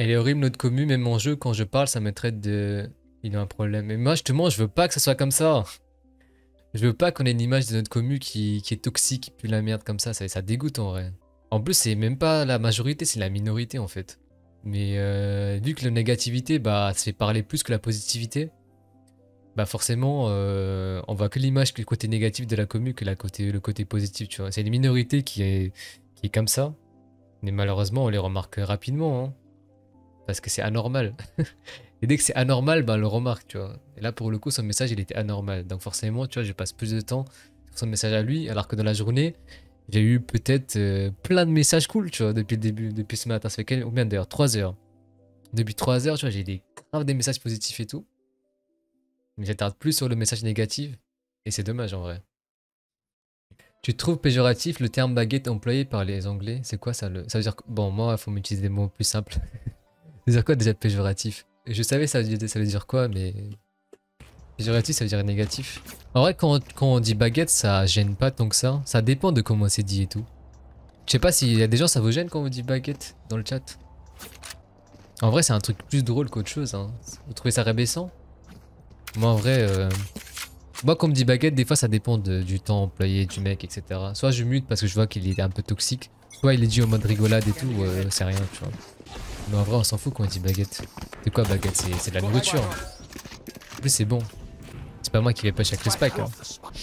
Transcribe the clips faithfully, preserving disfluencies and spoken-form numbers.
Elle est horrible notre commu, même en jeu, quand je parle, ça me traite de... Il a un problème. Mais moi, justement, je veux pas que ça soit comme ça. Je veux pas qu'on ait une image de notre commu qui, qui est toxique, qui pue la merde comme ça. Ça, ça dégoûte en vrai. En plus, c'est même pas la majorité, c'est la minorité en fait. Mais euh, vu que la négativité, bah, ça fait parler plus que la positivité, bah forcément, euh, on voit que l'image, que le côté négatif de la commu, que la côté, le côté positif, tu vois. C'est une minorité qui est, qui est comme ça. Mais malheureusement, on les remarque rapidement, hein. Parce que c'est anormal. Et dès que c'est anormal, ben on le remarque, tu vois. Et là, pour le coup, son message, il était anormal. Donc forcément, tu vois, je passe plus de temps sur son message à lui, alors que dans la journée, j'ai eu peut-être euh, plein de messages cool, tu vois, depuis le début, depuis ce matin. Ça fait combien d'heures? trois heures. Depuis trois heures, tu vois, j'ai des grave des messages positifs et tout. Mais j'attarde plus sur le message négatif. Et c'est dommage, en vrai. Tu trouves péjoratif le terme baguette employé par les Anglais? C'est quoi ça le... Ça veut dire que... Bon, moi, il faut m'utiliser des mots plus simples. Ça veut dire quoi déjà péjoratif? Je savais ça veut, ça veut dire quoi, mais... Péjoratif, ça veut dire négatif. En vrai, quand, quand on dit baguette, ça gêne pas tant que ça. Ça dépend de comment c'est dit et tout. Je sais pas s'il y a des gens, ça vous gêne quand on dit baguette dans le chat. En vrai, c'est un truc plus drôle qu'autre chose, hein. Vous trouvez ça rabaissant? Moi, en vrai... Euh... Moi, quand on me dit baguette, des fois, ça dépend de, du temps employé, du mec, et cetera. Soit je mute parce que je vois qu'il est un peu toxique. Soit il est dit en mode rigolade et tout, euh, c'est rien, tu vois. Mais en vrai, on s'en fout quand on dit baguette. C'est quoi baguette? C'est de la nourriture. En plus, c'est bon. C'est pas moi qui vais pas chaque respect, hein.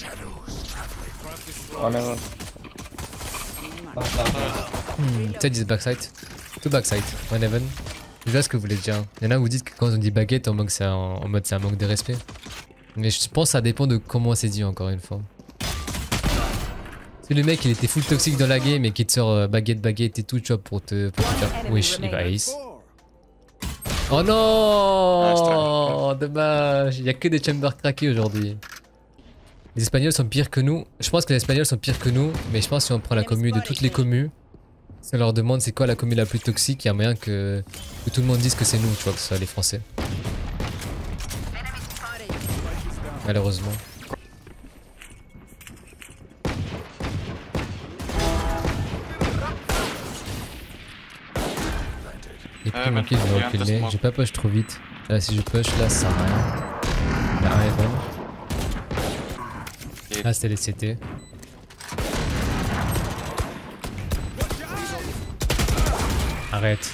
Hmm, peut-être dis backside. Tout backside. One heaven. Je vois ce que vous voulez dire. Il y en a où vous dites que quand on dit baguette, en mode c'est un, en mode c'est un manque de respect. Mais je pense que ça dépend de comment c'est dit encore une fois. Si le mec il était full toxique dans la game et qu'il te sort euh, baguette baguette et tout, tu vois, pour te, pour te faire wish, il va ace. Oh non, dommage, il y a que des chambers craqués aujourd'hui. Les Espagnols sont pires que nous. Je pense que les Espagnols sont pires que nous, mais je pense que si on prend la commu de toutes les communes, si on leur demande c'est quoi la commu la plus toxique, il y a moyen que, que tout le monde dise que c'est nous, tu vois, que ce soit les Français. Malheureusement. J'ai pris mon kill, je vais reculer. J'ai pas push trop vite. Là, si je push, là, ça sert à rien. Il y a un Evan. Là, c'était les C T. Arrête.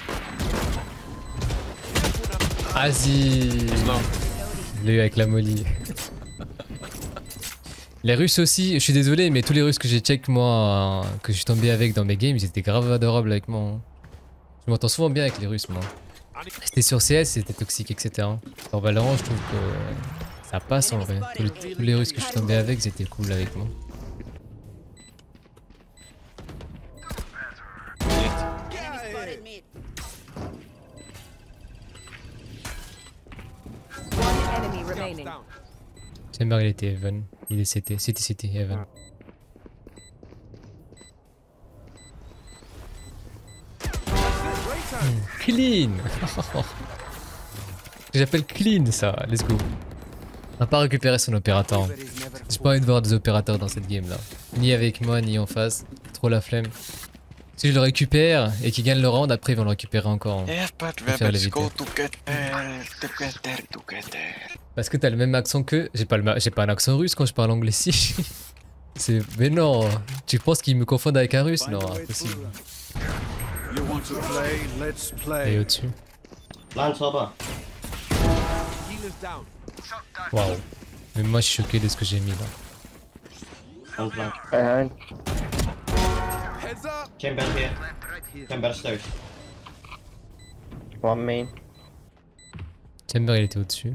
Vas-y. Je l'ai eu avec la molly. Les Russes aussi, je suis désolé, mais tous les Russes que j'ai check, moi, que je suis tombé avec dans mes games, ils étaient grave adorables avec moi. Hein. Je m'entends souvent bien avec les Russes, moi. C'était sur C S, c'était toxique, et cetera. En Valorant, je trouve que ça passe en vrai. Tous les, tous les Russes que je suis tombé avec, ils étaient cool avec moi. Chamber, il était Evan. Il est C T. C T, C T, Evan. Hmm, clean. J'appelle clean ça. Let's go. On va pas récupérer son opérateur. J'ai pas envie de voir des opérateurs dans cette game là. Ni avec moi, ni en face. Trop la flemme. Si je le récupère et qu'il gagne le round, après ils vont le récupérer encore. Hein. Parce que t'as le même accent qu'eux. J'ai pas, le... pas un accent russe quand je parle anglais si. C'est... Mais non. Tu penses qu'ils me confondent avec un russe? Non, impossible. Et au-dessus. Waouh. Mais moi je suis choqué de ce que j'ai mis là. Chamber here. Chamber stairs. One main. Chamber il était au-dessus.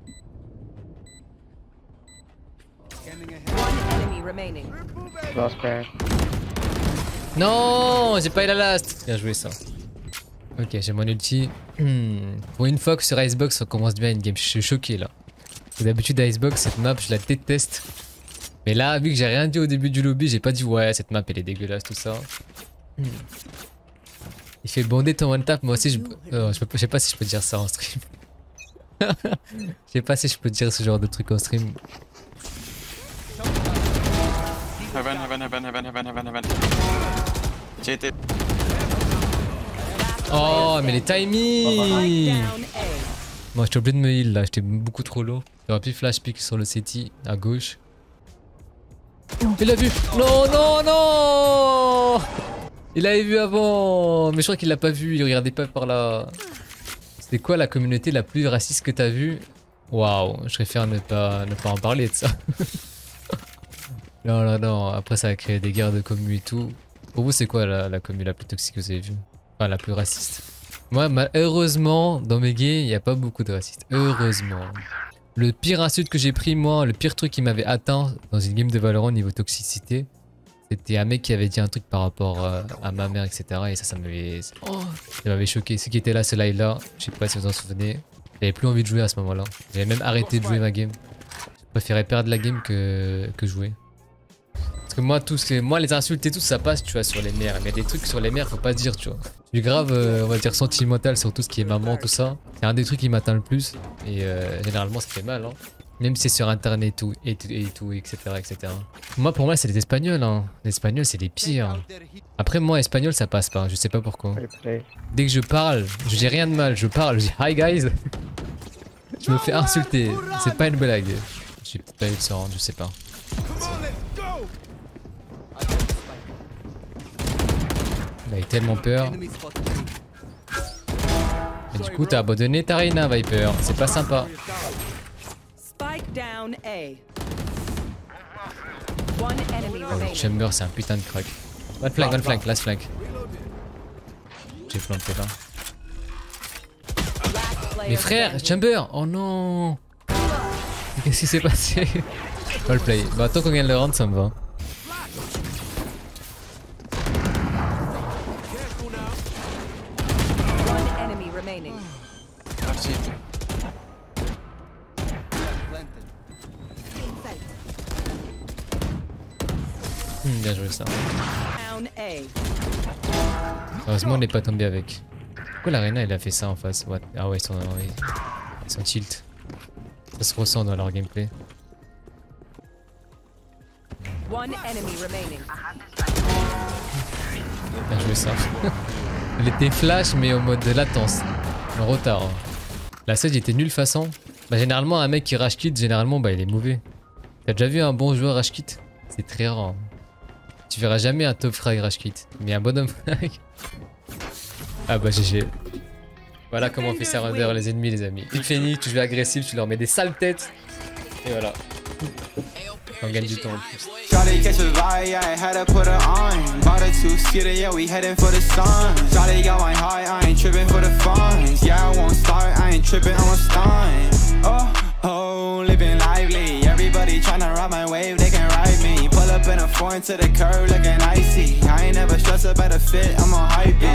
Non, j'ai pas eu la last. Bien joué ça. Ok, j'ai mon ulti. Hmm. Pour une fois que sur Icebox ça commence bien une game, je suis choqué là. D'habitude Icebox, cette map je la déteste. Mais là, vu que j'ai rien dit au début du lobby, j'ai pas dit ouais cette map elle est dégueulasse tout ça. Hmm. Il fait bonder ton one tap, moi aussi je... Oh, je, peux... je sais pas si je peux dire ça en stream. Je sais pas si je peux dire ce genre de truc en stream. Heaven, heaven, heaven, heaven, heaven, heaven, heaven. J'ai été... Oh, mais les timings! Moi, j'étais obligé de me heal là, j'étais beaucoup trop low. J'aurais pu flash pick sur le C T à gauche. Il l'a vu! Non, non, non! Il l'avait vu avant! Mais je crois qu'il l'a pas vu, il regardait pas par là. C'était quoi la communauté la plus raciste que t'as vue? Waouh, je préfère ne pas, ne pas en parler de ça. Non, non, non, après ça a créé des guerres de commu et tout. Pour vous, c'est quoi la, la commu la plus toxique que vous avez vue? Enfin, la plus raciste. Moi, heureusement, dans mes gays, il n'y a pas beaucoup de racistes. Heureusement. Le pire insulte que j'ai pris, moi, le pire truc qui m'avait atteint dans une game de Valorant niveau toxicité, c'était un mec qui avait dit un truc par rapport euh, à ma mère, et cetera. Et ça, ça m'avait oh, ça m'avait choqué. Ceux qui étaient là, ce live-là, je sais pas si vous en souvenez, j'avais plus envie de jouer à ce moment-là. J'avais même arrêté de jouer ma game. Je préférais perdre la game que, que jouer. Parce que moi, tout ce que, moi, les insultes et tout, ça passe, tu vois, sur les mères. Mais des trucs sur les mères, faut pas dire, tu vois. Je suis grave, euh, on va dire, sentimental sur tout ce qui est maman, tout ça. C'est un des trucs qui m'atteint le plus. Et euh, généralement, ça fait mal, hein. Même si c'est sur internet et tout, et tout, et tout, et cetera, et cetera. Moi, pour moi, c'est les Espagnols, hein. Les Espagnols, c'est les pires. Après, moi, espagnol, ça passe pas. Je sais pas pourquoi. Dès que je parle, je dis rien de mal. Je parle, je dis hi guys. Je me fais insulter. C'est pas une blague. Je suis peut-être pas allé se rendre, je sais pas. Il a eu tellement peur. Et du coup, t'as abandonné ta Reina, Viper. C'est pas sympa. Oh, le Chamber, c'est un putain de crack. One flank, one flank, last flank. J'ai planté là. Mais frère, Chamber! Oh non! Qu'est-ce qui s'est passé? Well play. Bah, tant qu'on gagne le round, ça me va. Hmm, bien joué ça. Heureusement on n'est pas tombé avec. Pourquoi l'Arena il a fait ça en face? What? Ah ouais, ils sont, ils sont tilt. Ça se ressent dans leur gameplay. Bien joué ça. Il était flash mais au mode de latence. En retard. Hein. La Sage était nulle façon. Bah généralement un mec qui rush kit, généralement bah il est mauvais. T'as déjà vu un bon joueur rush kit? C'est très rare. Hein. Tu verras jamais un top frag rush kit. Mais un bonhomme frag. Ah bah G G. Voilà comment on fait ça render les ennemis les amis. Tu finis, tu joues agressif, tu leur mets des sales têtes. Et voilà. On gagne du temps en plus. Charlie catch a vibe, yeah, I had to put her on. Bought a two-seater, yeah, we heading for the sun. Charlie got my high, I ain't tripping for the funds. Yeah, I won't start, I ain't tripping, I'm a stun. Oh, oh, living lively. Everybody tryna ride my wave, they can ride me. Pull up in a foreign to the curb looking icy. I ain't never stressed about a fit, I'm on hype.